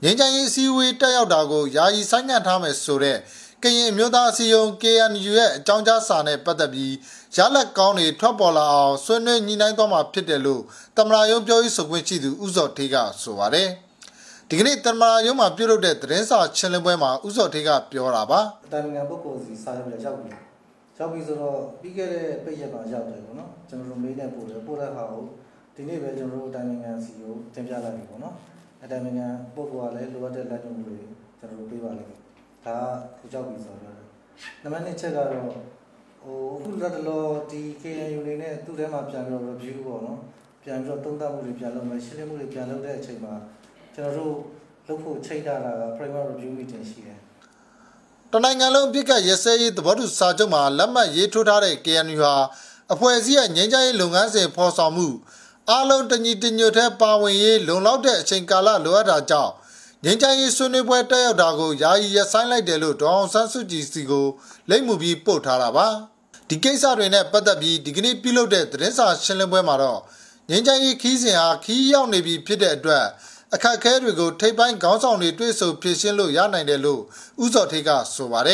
ငင်းချိုင်းရေးစည်းဝေးတက်ရောက်တာကိုယာယီဆိုင်းငံ့ထားမယ်ဆိုတဲ့ကရင်မျိုးသားအစည်းအရုံး KNU ရဲ့အကြောင်းကြားစာနဲ့ပတ်သက်ပြီးရလက်ကောင်းတွေထွက်ပေါ်လာအောင်ဆွေးနွေးညှိနှိုင်းသွားမှာဖြစ်တယ်လို့သမ္မတရုံးပြောရေးဆိုခွင့်ရှိသူဦးစောထေးကဆိုပါတယ်။ဒီကနေ့သမ္မတရုံးမှာပြုလုပ်တဲ့သတင်းစာရှင်းလင်းပွဲမှာဦးစောထေးကပြောတာပါ။တာဝန်ခံပုဂ္ဂိုလ်စီစာရွက်ရောက်ပြီ။ရောက်ပြီဆိုတော့ပြီးခဲ့တဲ့ပိတ်ရက်မှာရောက်တယ်ပေါ့နော်။ကျွန်တော်တို့မေးတဲ့ပို့တဲ့ဟာကိုဒီနေ့ပဲကျွန်တော်တို့တာဝန်ခံစီကိုတင်ပြလိုက်ပြီပေါ့နော်။တာဝန်ခံပုဂ္ဂိုလ်ကလည်းလိုအပ်တဲ့လက်ညှိုးတွေကျွန်တော်တို့ပေးပါလိမ့်မယ်။ဒါကရောက်ပြီဆိုတော့နံပါတ်1ချက်ကတော့အခုလက်တော်ဒီ KNU နေနဲ့သူ့ထဲမှာပြန်ပြီးတော့ review ပေါ့နော်ပြန်ပြီးတော့သုံးသပ်မှုတွေပြန်လုပ်မယ်ရှင်းလင်းမှုတွေပြန်လုပ်တဲ့အချိန်မှာကျွန်တော်တို့လုပ်ဖို့ချိန်ထားတာက framework review meeting ရှိတယ်တနိုင်ငံလုံးအပြစ်ကရစဲရေးသဘောတူစာချုပ်မှာလက်မှတ်ရေးထိုးထားတဲ့ KNU ဟာအဖွဲ့အစည်းရဲ့ငြိမ်းချမ်းရေးလုပ်ငန်းစဉ်ဖော်ဆောင်မှုအားလုံးတညီတညွတ်ထဲပါဝင်ရေးလုံလောက်တဲ့အချိန်ကာလလိုအပ်တာကြောင့်ငြိမ်းချမ်းရေးဆွေးနွေးပွဲတက်ရောက်တာကိုယာယီရပ်ဆိုင်းလိုက်တယ်လို့ဒေါအောင်ဆန်းစုကြည်စီကိုလိပ်မှုပြီးပို့ထားတာပါဒီကိစ္စတွေနဲ့ပတ်သက်ပြီးဒီကနေ့ပြုလုပ်တဲ့သတင်းစာရှင်းလင်းပွဲမှာတော့ငြိမ်းချမ်းရေးခီးစဉ်ဟာခီးရောက်နေပြီဖြစ်တဲ့အတွက်အခက်အခဲတွေကိုထိပ်ပိုင်းခေါင်းဆောင်တွေတွေ့ဆုံဖြေရှင်းလို့ရနိုင်တယ်လို့ဦးစောထေးကဆိုပါတယ်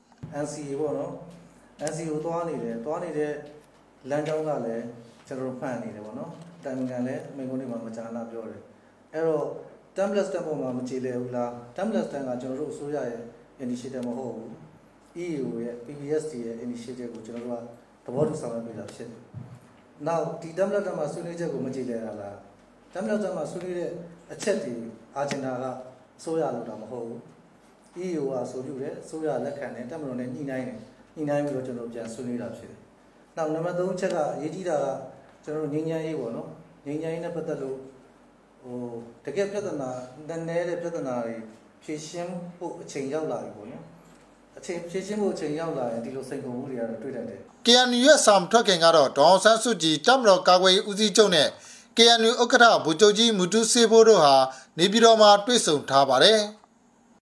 NCA ပေါ့နော် NCA ကိုသွားနေတဲ့လမ်းကြောင်းကလည်းကျွန်တော်တို့ဖန်နေတယ်ပေါ့နော်တိုင်ငံလည်းမိကုန်းတွေမှာမကြာလာပြောတယ်အဲ့တော့ template stamp ပေါ်မှာမကြည်လဲဘူးလား template stamp ကကျွန်တော်တို့အစိုးရရဲ့ initiative မဟုတ်ဘူး EU ရဲ့ PPST ရဲ့ initiative ကိုကျွန်တော်တို့ကသဘောတူဆောင်ရွက်ပေးတာဖြစ်တယ်။နောက်ဒီ template မှာဆွေးနွေးချက်ကိုမကြည်လဲတာလား template မှာဆွေးနွေးတဲ့အချက်တွေအာဂျင်ဒါကအစိုးရလို့တော့မဟုတ်ဘူး EU ကဆိုပြုတယ်အစိုးရလက်ခံတယ်တက်မတော်နဲ့ညှိနှိုင်းပြီးတော့ကျွန်တော်ပြန်ဆွေးနွေးတာဖြစ်တယ်။နောက်နံပါတ်3ချက်ကအရေးကြီးတာကကျွန်တော်တို့ငြိမ်းချမ်းရေးပေါ့နော်ငြိမ်းချမ်းရေးနဲ့ပတ်သက်လို့တကယ်ပြဿနာနည်းနည်းတဲ့ပြဿနာတွေဖြေရှင်းဖို့အချိန်ရောက်လာပြီပေါ့နော်အချိန်ဖြေရှင်းဖို့အချိန်ရောက်လာရင်ဒီလိုစိန်ခေါ်မှုတွေကတော့တွေ့တတ်တယ် KNU ရဲ့စာမထွက်ခင်ကတော့ဒေါအောင်ဆန်းစုကြည်တပ်မတော်ကာကွယ်ရေးဦးစီးချုပ်နဲ့ KNU ဥက္ကဋ္ဌဗိုလ်ချုပ်ကြီးမူတူးစေးဖိုးတို့ဟာနေပြည်တော်မှာတွေ့ဆုံထားပါတယ်